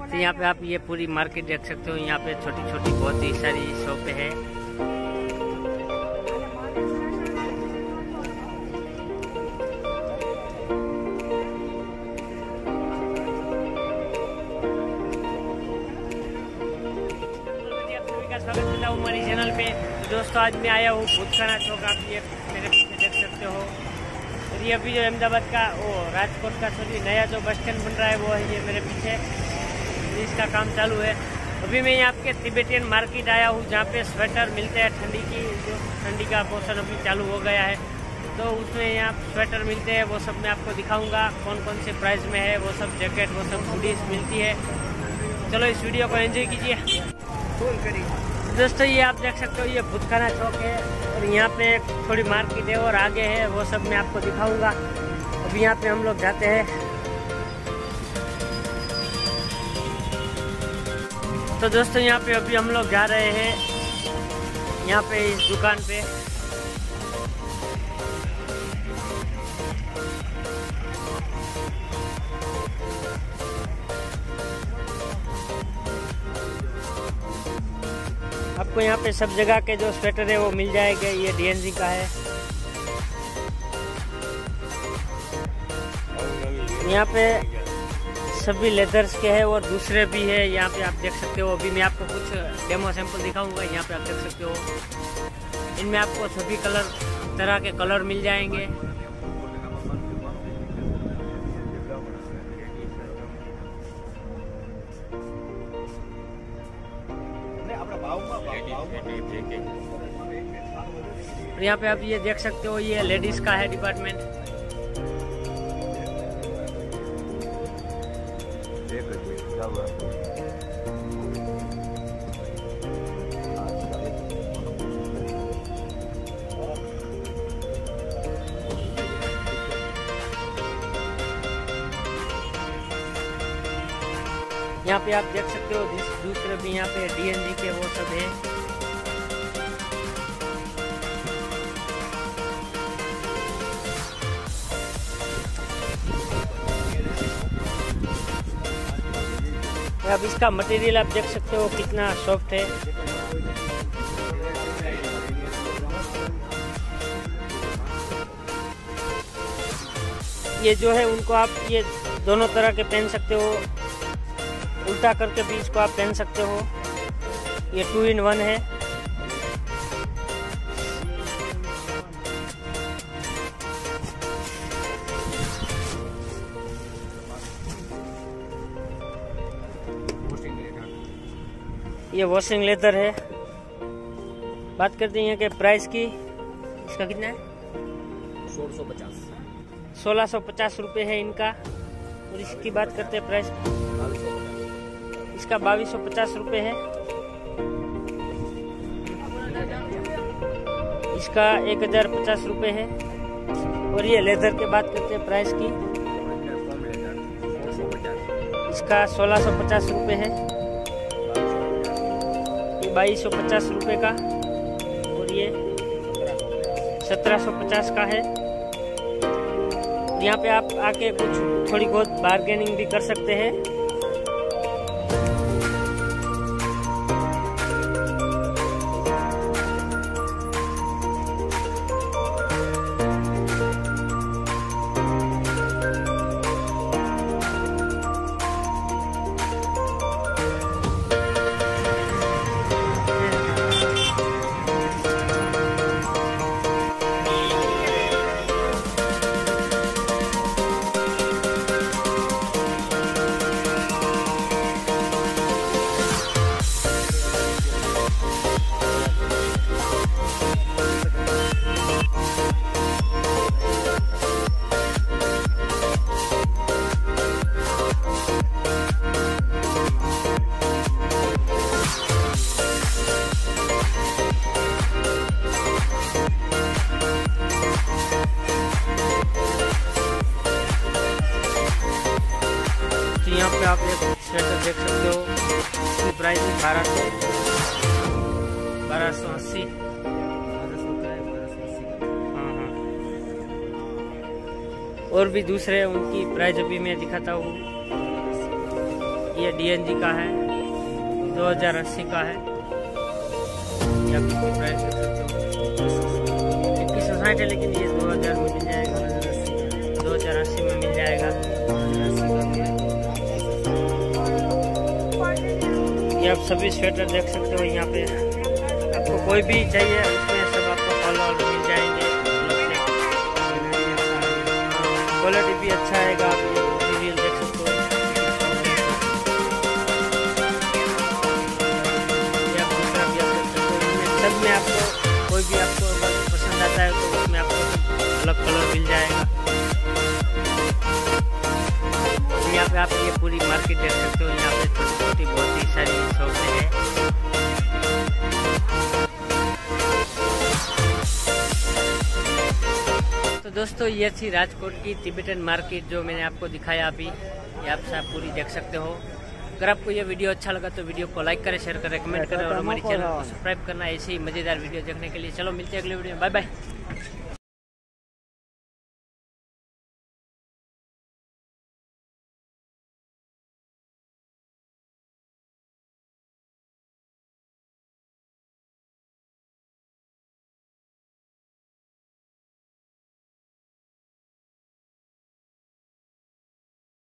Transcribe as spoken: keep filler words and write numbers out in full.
तो यहाँ पे आप ये पूरी मार्केट देख सकते हो। यहाँ पे छोटी छोटी बहुत ही सारी शॉपें हैं। स्वागत करता हूँ हमारी चैनल पे। तो दोस्तों आज मैं आया हूँ भूतखाना चौक, आप ये मेरे पीछे देख सकते हो। और ये अभी जो अहमदाबाद का वो राजकोट का सॉरी नया जो बस स्टैंड बन रहा है वो है ये मेरे पीछे, इसका काम चालू है। अभी मैं यहाँ के तिब्बतियन मार्केट आया हूँ जहाँ पे स्वेटर मिलते हैं। ठंडी की जो ठंडी का मौसम अभी चालू हो गया है तो उसमें यहाँ स्वेटर मिलते हैं, वो सब मैं आपको दिखाऊंगा कौन कौन से प्राइस में है। वो सब जैकेट वो सब हुडीज मिलती है। चलो इस वीडियो को एंजॉय कीजिए। दोस्तों ये आप देख सकते हो ये भूतखाना चौक है और यहाँ पे थोड़ी मार्केट है और आगे है, वो सब मैं आपको दिखाऊंगा। अभी यहाँ पे हम लोग जाते हैं। तो दोस्तों यहाँ पे अभी हम लोग जा रहे हैं यहाँ पे इस दुकान पे। आपको यहाँ पे सब जगह के जो स्वेटर है वो मिल जाएंगे। ये डीएनजी का है। यहाँ पे सभी लेदर्स के हैं और दूसरे भी है। यहाँ पे आप देख सकते हो। अभी मैं आपको कुछ डेमो सैंपल दिखाऊंगा। यहाँ पे आप देख सकते हो इनमें आपको सभी कलर तरह के कलर मिल जाएंगे। और यहाँ पे आप ये देख सकते हो ये लेडीज का है डिपार्टमेंट। यहाँ पे आप देख सकते हो दूसरे भी यहाँ पे डीएनजी के वो सब है। अब इसका मटेरियल आप देख सकते हो कितना सॉफ्ट है। ये जो है उनको आप ये दोनों तरह के पहन सकते हो, उल्टा करके भी इसको आप पहन सकते हो। ये टू इन वन है। ये वॉशिंग लेदर है। बात करते हैं कि प्राइस की, इसका कितना है? सोलह सौ पचास सोलह सौ पचास रुपये है इनका। और इसकी बात करते हैं प्राइस, इसका बाईस सौ पचास रुपये है। इसका एक हजार पचास रुपये है। और ये लेदर की बात करते हैं प्राइस की, इसका सोलह सौ पचास रुपये है। बाईस सौ पचास रुपये का और ये सत्रह सौ पचास का है। यहाँ पे आप आके कुछ थोड़ी बहुत बार्गेनिंग भी कर सकते हैं। यहाँ पे आप एक स्वेटर देख सकते हो, इसकी प्राइस है बारह सौ बारह सौ अस्सी हाँ हाँ और भी दूसरे उनकी प्राइस अभी मैं दिखाता हूँ। ये डीएनजी का है, दो हजार अस्सी का है। ये आप इसकी प्राइस देख सकते हो, इक्कीस सौ साठ है, लेकिन ये दो हजार में मिल जाएगा, दो हजार अस्सी में मिल जाएगा। ये आप सभी स्वेटर देख सकते हो, यहाँ पे आपको कोई भी चाहिए उसमें सब आपको कलर मिल जाएंगे। क्वालिटी भी अच्छा आएगा, आप ये मटीरियल देख सकते हो। ये आप दूसरा भी आप देख सकते हो, इसमें सब में आपको कोई भी आपको पसंद आता है तो उसमें आपको अलग कलर मिल जाएगा। यहाँ पे आप ये पूरी मार्केट देख सकते हो, यहाँ पे छोटी छोटी बहुत ही सारी शॉपें हैं। तो दोस्तों ये थी राजकोट की तिब्बतन मार्केट जो मैंने आपको दिखाया अभी, ये आप सब पूरी देख सकते हो। अगर आपको ये वीडियो अच्छा लगा तो वीडियो को लाइक करें, शेयर करें, कमेंट करें और हमारे चैनल को सब्सक्राइब करना ऐसे ही मज़ेदार वीडियो देखने के लिए। चलो मिलते हैं अगले वीडियो में, बाय बाय।